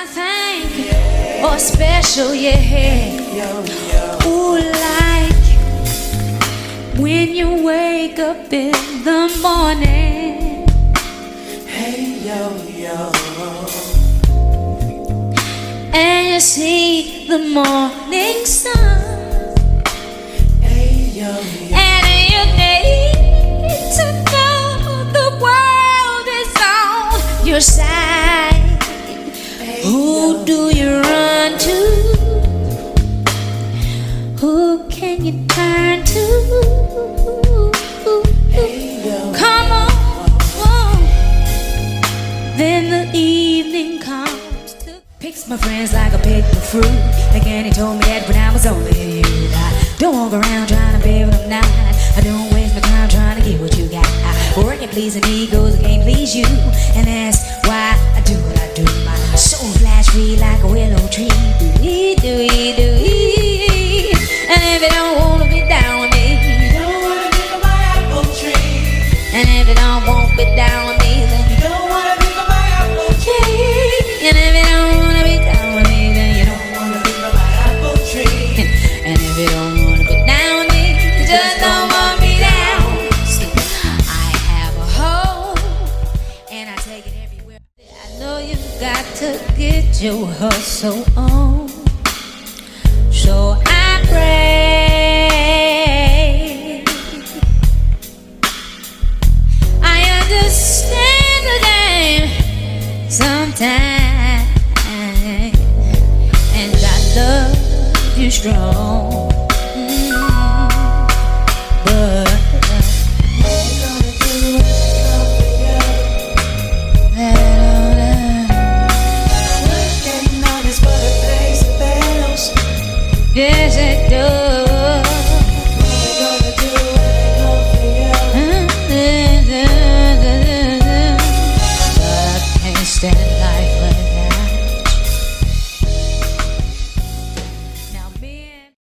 I think, or special, yeah. Ooh, like when you wake up in the morning. Hey, yo, yo. And you see the morning sun. Hey, yo, yo. And you need to know the world is on your side. Hey, Who yo, do you run to? Who can you turn to? hey, yo. Come on. Then the evening comes to picks my friends like I pick the fruit. Again, he told me that when I was only a youth. I don't walk around trying to be what I'm not. I don't waste my time trying to get what you got. Working pleasing egos, I can't please you, and that's why I do what I do. My soul flash free like a willow tree. Do-ee. And if you don't wanna be down with me, You don't wanna be on my apple tree. and if you don't want to be down with me, then You don't wanna be on my apple tree. and if you don't wanna be down with me, then you don't. Wanna be on my apple tree. And if you don't wanna be down with me, you just don't want me down. See, I have a home, and I take it everywhere. I know you got to get your hustle on, so I pray. I understand the game sometimes, and I love you strong. But Working on this, but it pays the bills. yes, it does.